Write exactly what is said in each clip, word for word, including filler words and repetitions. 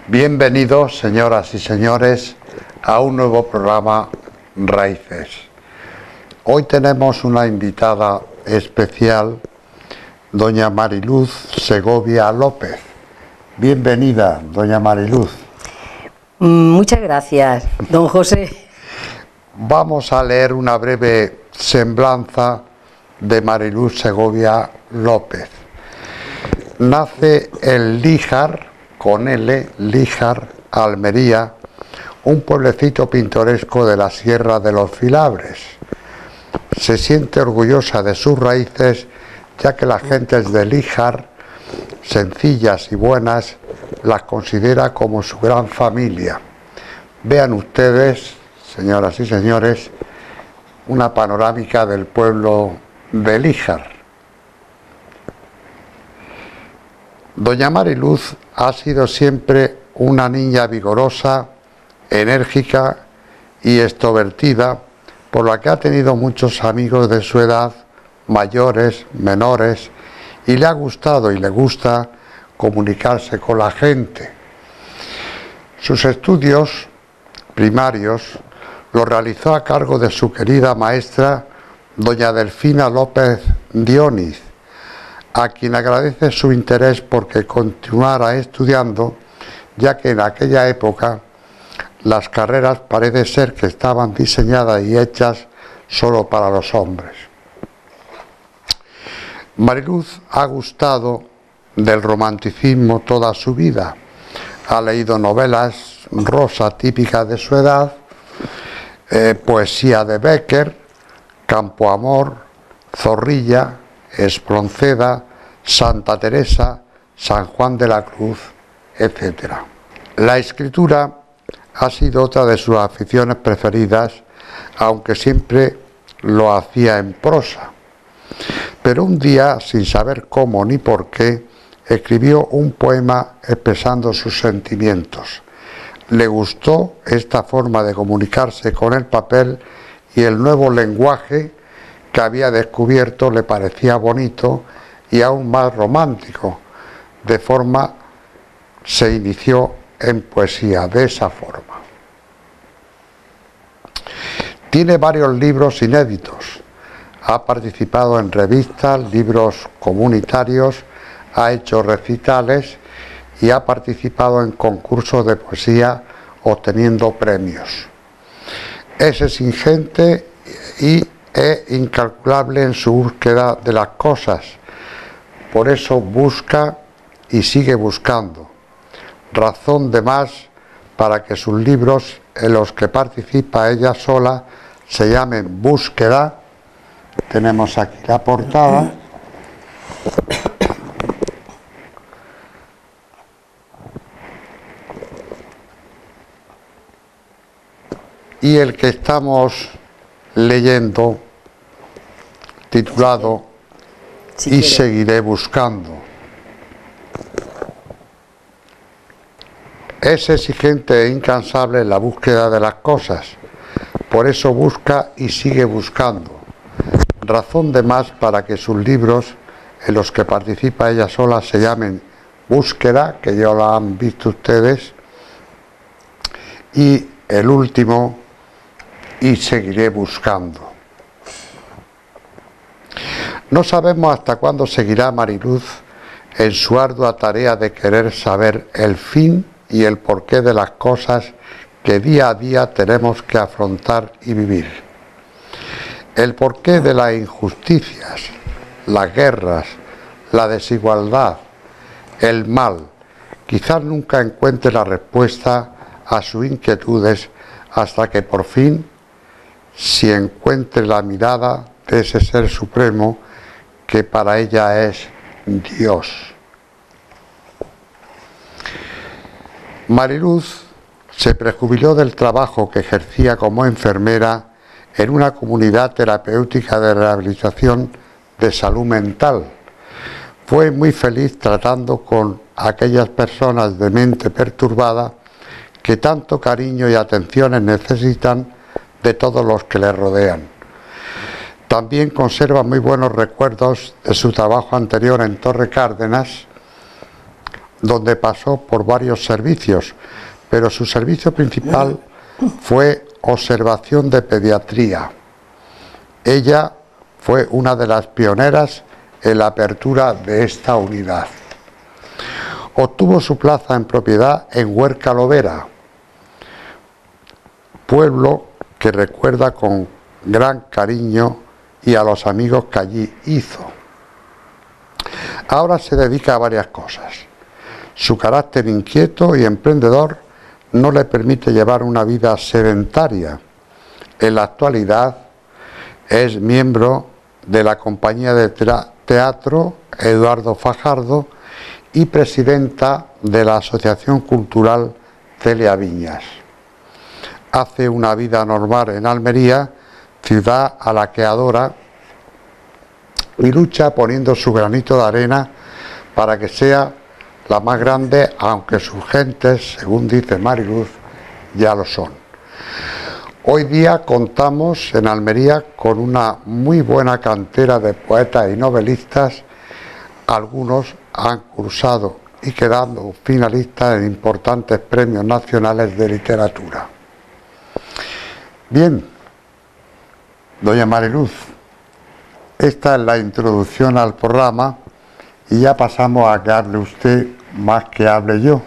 Bienvenidos, señoras y señores, a un nuevo programa Raíces. Hoy tenemos una invitada especial, doña Mariluz Segovia López. Bienvenida, doña Mariluz. Muchas gracias, don José. Vamos a leer una breve semblanza de Mariluz Segovia López. Nace en Líjar, con L, Líjar, Almería, un pueblecito pintoresco de la Sierra de los Filabres. Se siente orgullosa de sus raíces, ya que las gentes de Líjar, sencillas y buenas, las considera como su gran familia. Vean ustedes, señoras y señores, una panorámica del pueblo de Líjar. Doña Mariluz ha sido siempre una niña vigorosa, enérgica y extrovertida, por la que ha tenido muchos amigos de su edad, mayores, menores, y le ha gustado y le gusta comunicarse con la gente. Sus estudios primarios los realizó a cargo de su querida maestra, doña Delfina López Dioniz, a quien agradece su interés porque continuara estudiando, ya que en aquella época las carreras parece ser que estaban diseñadas y hechas solo para los hombres. Mariluz ha gustado del romanticismo toda su vida. Ha leído novelas rosa típicas de su edad, eh, poesía de Bécquer, Campoamor, Zorrilla, Espronceda, Santa Teresa, San Juan de la Cruz, etcétera. La escritura ha sido otra de sus aficiones preferidas, aunque siempre lo hacía en prosa. Pero un día, sin saber cómo ni por qué, escribió un poema expresando sus sentimientos. Le gustó esta forma de comunicarse con el papel y el nuevo lenguaje que había descubierto le parecía bonito y aún más romántico. De forma se inició en poesía de esa forma. Tiene varios libros inéditos. Ha participado en revistas, libros comunitarios, ha hecho recitales y ha participado en concursos de poesía obteniendo premios. Es exigente y es incalculable en su búsqueda de las cosas. Por eso busca y sigue buscando. Razón de más para que sus libros, en los que participa ella sola, se llamen Búsqueda. Tenemos aquí la portada. Y el que estamos leyendo, titulado sí, Y seguiré buscando. Es exigente e incansable en la búsqueda de las cosas. Por eso busca y sigue buscando. Razón de más para que sus libros, en los que participa ella sola, se llamen Búsqueda, que ya lo han visto ustedes, y el último, Y seguiré buscando. No sabemos hasta cuándo seguirá Mariluz en su ardua tarea de querer saber el fin y el porqué de las cosas que día a día tenemos que afrontar y vivir. El porqué de las injusticias, las guerras, la desigualdad, el mal. Quizás nunca encuentre la respuesta a sus inquietudes hasta que por fin si encuentre la mirada de ese ser supremo que para ella es Dios. Mariluz se prejubiló del trabajo que ejercía como enfermera en una comunidad terapéutica de rehabilitación de salud mental. Fue muy feliz tratando con aquellas personas de mente perturbada que tanto cariño y atenciones necesitan de todos los que le rodean. También conserva muy buenos recuerdos de su trabajo anterior en Torre Cárdenas, donde pasó por varios servicios, pero su servicio principal fue observación de pediatría. Ella fue una de las pioneras en la apertura de esta unidad. Obtuvo su plaza en propiedad en Huerca Lovera, pueblo que recuerda con gran cariño y a los amigos que allí hizo. Ahora se dedica a varias cosas. Su carácter inquieto y emprendedor no le permite llevar una vida sedentaria. En la actualidad es miembro de la compañía de teatro Eduardo Fajardo y presidenta de la Asociación Cultural Celia Viñas. Hace una vida normal en Almería, ciudad a la que adora, y lucha poniendo su granito de arena para que sea la más grande, aunque sus gentes, según dice Mariluz, ya lo son. Hoy día contamos en Almería con una muy buena cantera de poetas y novelistas. Algunos han cursado y quedando finalistas en importantes premios nacionales de literatura. Bien, doña Mariluz, esta es la introducción al programa y ya pasamos a que hable usted más que hable yo.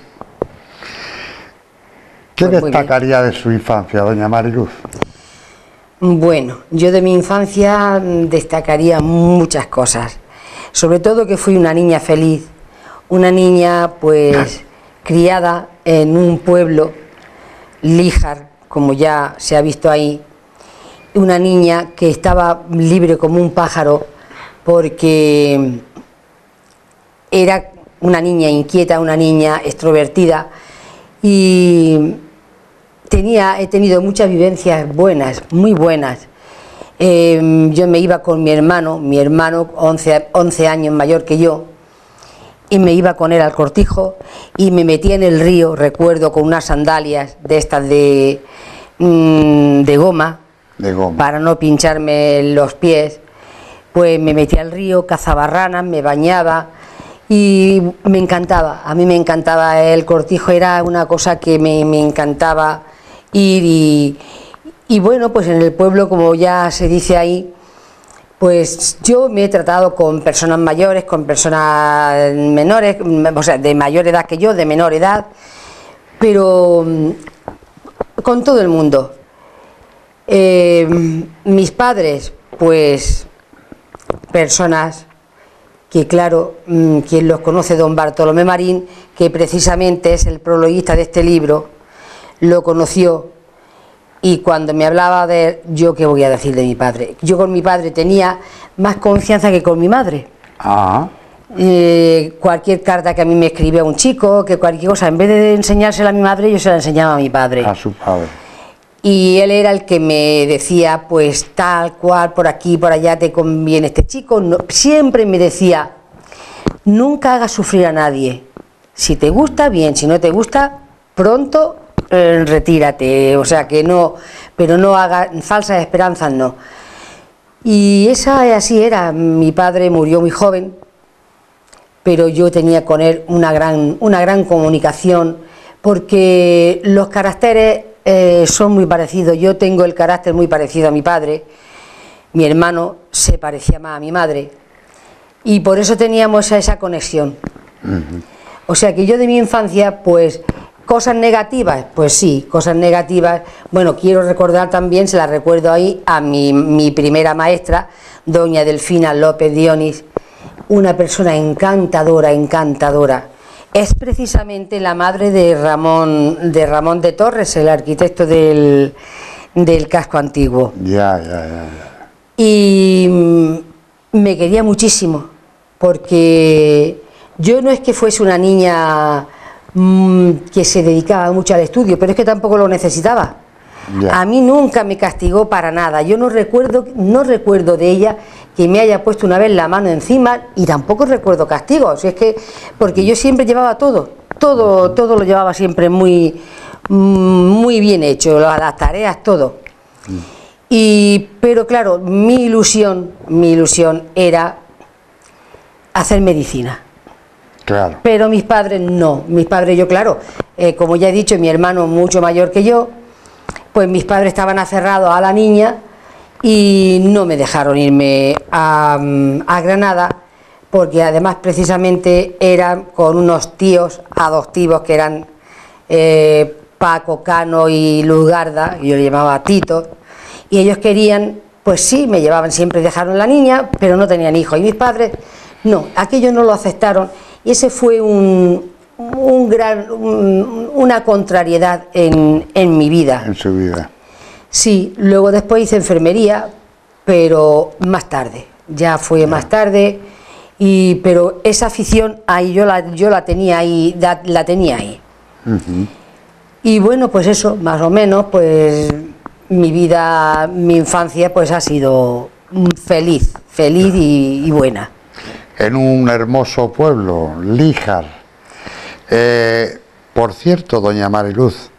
¿Qué pues destacaría de su infancia, doña Mariluz? Bueno, yo de mi infancia destacaría muchas cosas. Sobre todo que fui una niña feliz, una niña pues criada en un pueblo, Líjar, como ya se ha visto ahí, una niña que estaba libre como un pájaro porque era una niña inquieta, una niña extrovertida y tenía, he tenido muchas vivencias buenas, muy buenas. Eh, yo me iba con mi hermano, mi hermano once, once años mayor que yo, y me iba con él al cortijo y me metía en el río, recuerdo, con unas sandalias de estas de, mmm, de goma, de goma, para no pincharme los pies. Pues me metía al río, cazaba ranas, me bañaba y me encantaba, a mí me encantaba el cortijo, era una cosa que me, me encantaba ir y, y bueno, pues en el pueblo, como ya se dice ahí, pues yo me he tratado con personas mayores, con personas menores, o sea, de mayor edad que yo, de menor edad, pero con todo el mundo. Eh, mis padres, pues personas que, claro, quien los conoce, don Bartolomé Marín, que precisamente es el prologuista de este libro, lo conoció, y cuando me hablaba de él, yo qué voy a decir de mi padre. Yo con mi padre tenía más confianza que con mi madre. Ah. Eh, cualquier carta que a mí me escribía un chico, que cualquier cosa, en vez de enseñársela a mi madre, yo se la enseñaba a mi padre. A su padre. Y él era el que me decía, pues tal cual, por aquí, por allá te conviene este chico. No, siempre me decía, nunca hagas sufrir a nadie. Si te gusta, bien, si no te gusta, pronto eh, retírate. O sea que no, pero no hagas falsas esperanzas, no. Y esa así era. Mi padre murió muy joven, pero yo tenía con él una gran, una gran comunicación, porque los caracteres Eh, son muy parecidos. Yo tengo el carácter muy parecido a mi padre, mi hermano se parecía más a mi madre y por eso teníamos esa, esa conexión. Uh-huh. O sea que yo de mi infancia, pues cosas negativas, pues sí, cosas negativas. Bueno, quiero recordar también, se la recuerdo ahí, a mi, mi primera maestra, doña Delfina López Dionis, una persona encantadora, encantadora. Es precisamente la madre de Ramón de Ramón de Torres, el arquitecto del, del casco antiguo. Ya, ya, ya, ya. Y me quería muchísimo, porque yo no es que fuese una niña mmm, que se dedicaba mucho al estudio, pero es que tampoco lo necesitaba. Ya. A mí nunca me castigó para nada. Yo no recuerdo, no recuerdo de ella que me haya puesto una vez la mano encima, y tampoco recuerdo castigos. Es que porque yo siempre llevaba todo, todo, todo lo llevaba siempre muy, muy bien hecho, las tareas, todo. Y pero claro, mi ilusión, mi ilusión era hacer medicina. Claro. Pero mis padres no. Mis padres, yo claro, eh, como ya he dicho, mi hermano mucho mayor que yo, pues mis padres estaban aferrados a la niña y no me dejaron irme a, a Granada, porque además precisamente eran con unos tíos adoptivos que eran eh, Paco, Cano y Luz Garda, yo le llamaba Tito, y ellos querían, pues sí, me llevaban, siempre dejaron la niña, pero no tenían hijos, y mis padres no, aquello no lo aceptaron, y ese fue un, un gran, un, una contrariedad en, en mi vida. En su vida. Sí, luego después hice enfermería, pero más tarde, ya fue más tarde, y, pero esa afición ahí yo la, yo la tenía ahí, la, la tenía ahí. Uh-huh. Y bueno, pues eso, más o menos, pues mi vida, mi infancia, pues ha sido feliz, feliz y, y buena. En un hermoso pueblo, Líjar. Eh, por cierto, doña Mariluz,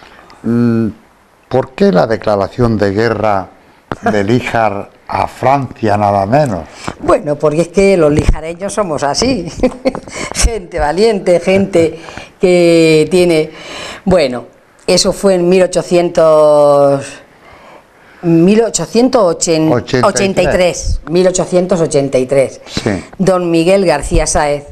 ¿por qué la declaración de guerra de Líjar a Francia nada menos? Bueno, porque es que los lijareños somos así, gente valiente, gente que tiene... Bueno, eso fue en mil ochocientos ochenta y tres, mil ochocientos ochenta y tres. Sí. Don Miguel García Sáez,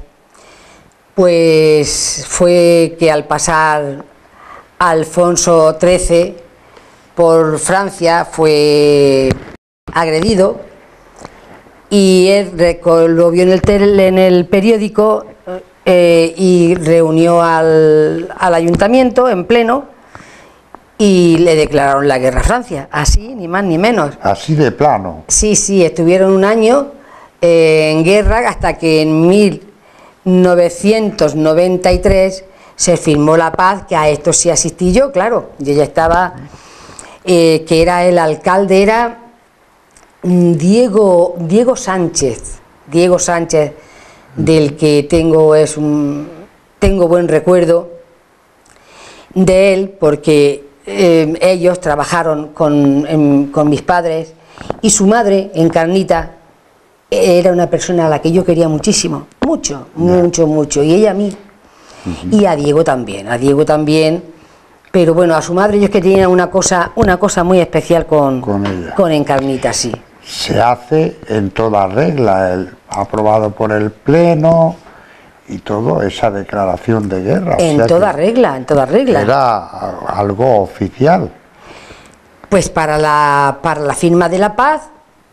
pues fue que al pasar Alfonso trece por Francia fue agredido y él lo vio en el, tel, en el periódico eh, y reunió al, al ayuntamiento en pleno y le declararon la guerra a Francia, así, ni más ni menos. Así de plano. Sí, sí, estuvieron un año eh, en guerra hasta que en mil novecientos noventa y tres se firmó la paz, que a esto sí asistí yo, claro, yo ya estaba, eh, que era el alcalde, era Diego, Diego Sánchez, Diego Sánchez, del que tengo, es un, tengo buen recuerdo de él, porque eh, ellos trabajaron con, en, con mis padres, y su madre, Encarnita, era una persona a la que yo quería muchísimo, mucho, mucho, mucho, y ella a mí, uh-huh. Y a Diego también, a Diego también, pero bueno, a su madre ellos que tenían una cosa, una cosa muy especial con, con, ella. con Encarnita, sí. Se hace en toda regla, el, aprobado por el Pleno y todo, esa declaración de guerra. En o sea toda regla, en toda regla. Era algo oficial. Pues para la, para la firma de la paz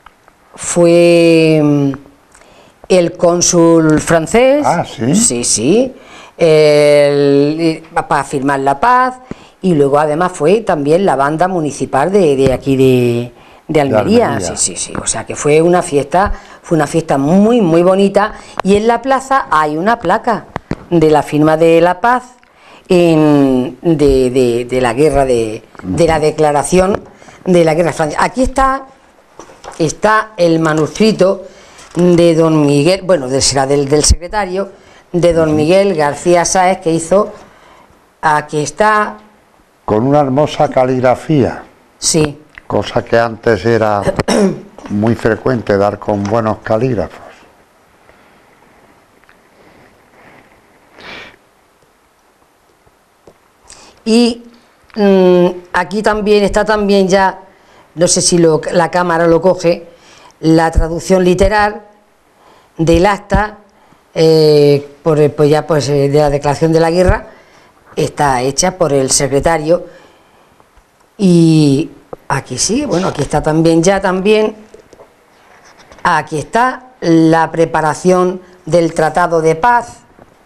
fue el cónsul francés, ah, ¿sí? sí, sí, el, para firmar la paz, y luego además fue también la banda municipal de, de aquí de, de, Almería. de Almería, sí, sí, sí, o sea que fue una fiesta, fue una fiesta muy, muy bonita, y en la plaza hay una placa de la firma de la paz en, de, de, de la guerra, de, de la declaración de la guerra de Francia. Aquí está, está el manuscrito de don Miguel, bueno, será del, del secretario, de don Miguel García Sáez, que hizo, aquí está... Con una hermosa caligrafía. Sí. Cosa que antes era muy frecuente dar con buenos calígrafos. Y mmm, aquí también está también ya, no sé si lo, la cámara lo coge, la traducción literal del acta, eh, por, pues ya pues de la declaración de la guerra, está hecha por el secretario. Y aquí sí, bueno, aquí está también ya también, aquí está la preparación del Tratado de Paz.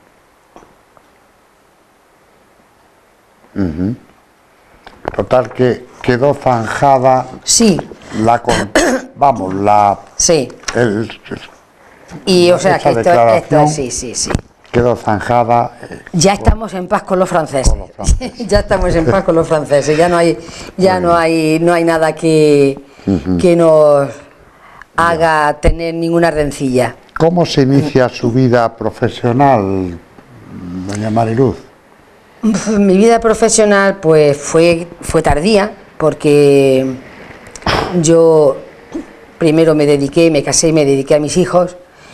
Uh-huh. Total que quedó zanjada. Sí. La con, vamos, la. Sí. El, y o sea que esto, esto sí, sí, sí. Quedó zanjada. Eh, ya estamos en paz con los franceses. Con los franceses. Ya estamos en paz con los franceses. Ya no hay, ya no hay, no hay nada que, uh-huh. que nos haga yeah. tener ninguna rencilla. ¿Cómo se inicia su vida profesional, doña Mariluz? Mi vida profesional pues fue, fue tardía, porque yo primero me dediqué, me casé y me dediqué a mis hijos,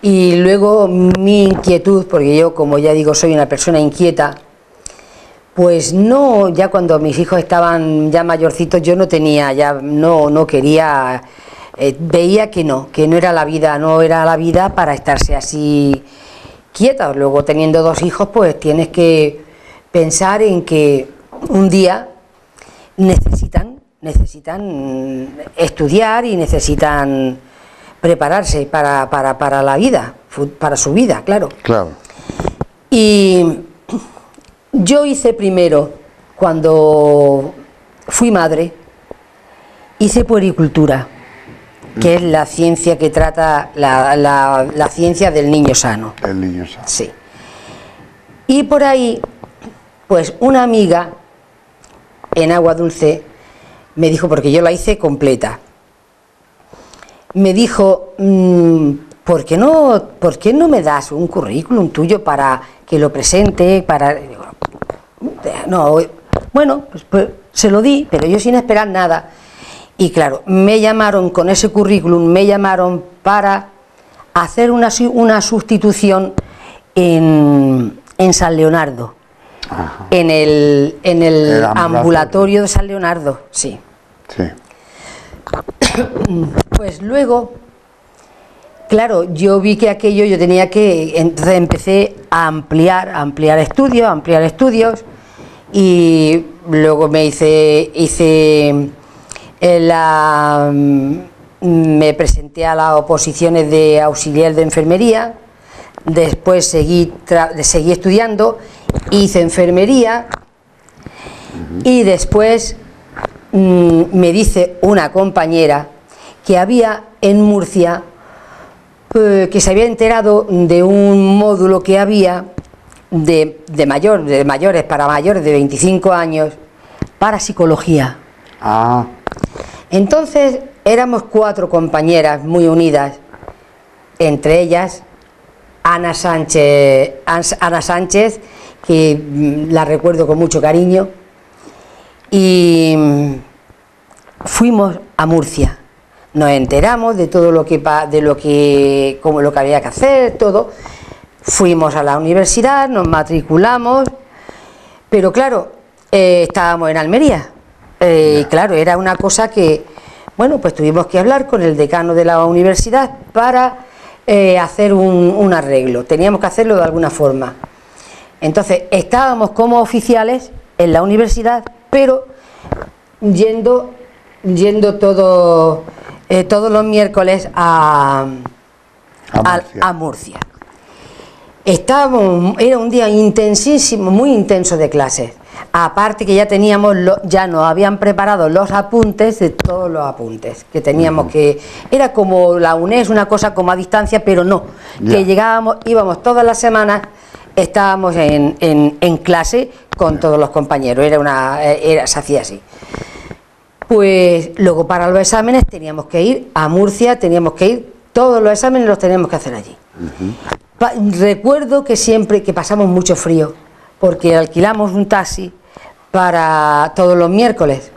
Y luego mi inquietud, porque yo, como ya digo, soy una persona inquieta, pues no, ya cuando mis hijos estaban ya mayorcitos, yo no tenía, ya no, no quería, eh, veía que no, que no era la vida, no era la vida para estarse así quieta. Luego, teniendo dos hijos, pues tienes que pensar en que un día necesitan, necesitan estudiar y necesitan prepararse para, para, para la vida, para su vida, claro. Claro. Y yo hice primero, cuando fui madre, hice puericultura, que es la ciencia que trata, la, la, la ciencia del niño sano. El niño sano. Sí. Y por ahí, pues una amiga en Agua Dulce me dijo, porque yo la hice completa, me dijo, mmm, ¿por qué no, por qué no me das un currículum tuyo para que lo presente? Para... No, bueno, pues, pues se lo di, pero yo sin esperar nada. Y claro, me llamaron con ese currículum, me llamaron para hacer una, una sustitución en, en San Leonardo. Ajá. En el, en el, el ambulatorio. ambulatorio de San Leonardo, sí. Sí. Pues luego, claro, yo vi que aquello yo tenía que, entonces empecé a ampliar, a ampliar estudios, a ampliar estudios, y luego me hice, hice la, me presenté a las oposiciones de auxiliar de enfermería, después seguí, seguí estudiando, hice enfermería, uh-huh. Y después mmm, me dice una compañera que había en Murcia, eh, que se había enterado de un módulo que había de, de, mayor, de mayores, para mayores de veinticinco años, para psicología. Ah. Entonces éramos cuatro compañeras muy unidas, entre ellas Ana Sánchez, Ana Sánchez, que la recuerdo con mucho cariño, y fuimos a Murcia. Nos enteramos de todo lo que de lo que como lo que había que hacer, todo. Fuimos a la universidad, nos matriculamos, pero claro, eh, estábamos en Almería. Eh, y claro, era una cosa que, bueno, pues tuvimos que hablar con el decano de la universidad para eh, hacer un, un arreglo. Teníamos que hacerlo de alguna forma. Entonces, estábamos como oficiales en la universidad, pero yendo, yendo todo, eh, todos los miércoles a, a, Murcia. a, a Murcia. Estábamos, era un día intensísimo, muy intenso de clases. Aparte que ya teníamos, lo, ya nos habían preparado los apuntes de todos los apuntes que teníamos. Uh-huh. Que era como la U N E S, una cosa como a distancia, pero no, yeah. Que llegábamos, íbamos todas las semanas, estábamos en, en, en clase con yeah. todos los compañeros, era una, era, se hacía así. Pues luego para los exámenes teníamos que ir a Murcia, teníamos que ir, todos los exámenes los teníamos que hacer allí. Uh-huh. Pa- recuerdo que siempre que pasamos mucho frío, porque alquilamos un taxi para todos los miércoles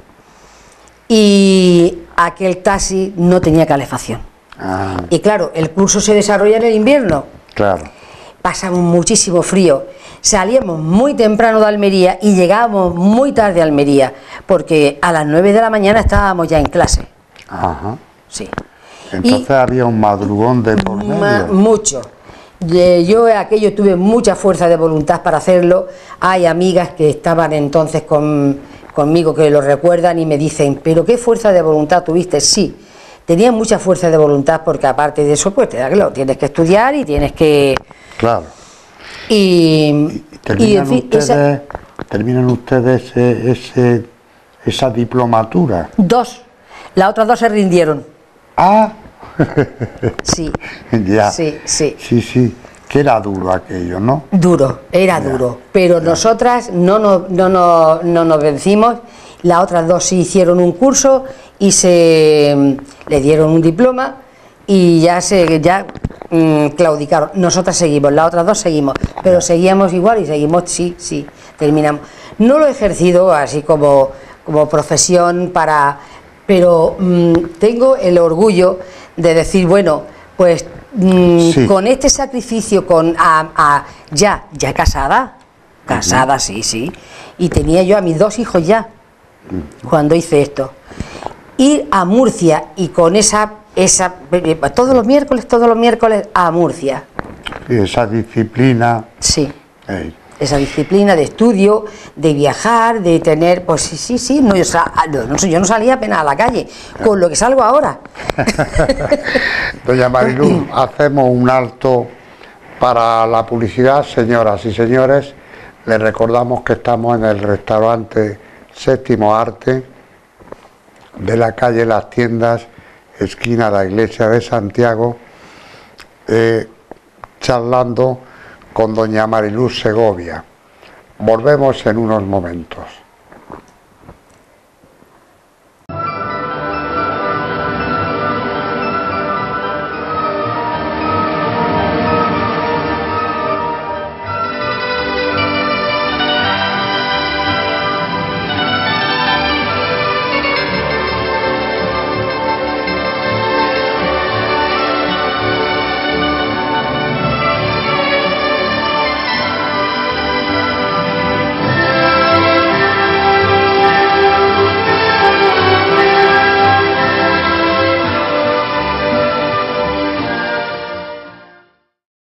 y aquel taxi no tenía calefacción. Ah. Y claro, el curso se desarrolla en el invierno. Claro. Pasamos muchísimo frío. Salíamos muy temprano de Almería y llegábamos muy tarde a Almería, porque a las nueve de la mañana estábamos ya en clase. Ajá. Sí. Entonces y había un madrugón de por medio. Ma- mucho. Yo aquello tuve mucha fuerza de voluntad para hacerlo. Hay amigas que estaban entonces con, conmigo que lo recuerdan y me dicen, pero qué fuerza de voluntad tuviste. Sí, tenía mucha fuerza de voluntad, porque aparte de eso, pues te da claro, tienes que estudiar y tienes que... Claro. Y, y terminan, y en fin, ustedes, esa... terminan ustedes ese, ese, esa diplomatura. Dos, las otras dos se rindieron. Ah. Sí, ya. sí, sí. Sí, sí, que era duro aquello, ¿no? Duro, era ya. duro, pero ya. Nosotras no nos, no, no, no nos vencimos. Las otras dos sí hicieron un curso y se le dieron un diploma y ya se ya mmm, claudicaron. Nosotras seguimos, las otras dos seguimos, pero ya. seguíamos igual y seguimos, sí, sí, terminamos. No lo he ejercido así como, como profesión para... pero mmm, tengo el orgullo de decir, bueno, pues mm, Sí. con este sacrificio, con a, a- ya, ya casada, casada, uh-huh. sí, sí, y tenía yo a mis dos hijos ya, uh-huh. cuando hice esto. Ir a Murcia y con esa, esa, todos los miércoles, todos los miércoles a Murcia. Y esa disciplina. Sí. Hey. Esa disciplina de estudio, de viajar, de tener, pues sí, sí, sí, no, yo, no, yo no salía apenas a la calle, con lo que salgo ahora. Doña Mariluz, hacemos un alto para la publicidad. Señoras y señores, les recordamos que estamos en el restaurante Séptimo Arte de la calle Las Tiendas, esquina de la Iglesia de Santiago, eh, charlando con doña Mariluz Segovia. Volvemos en unos momentos.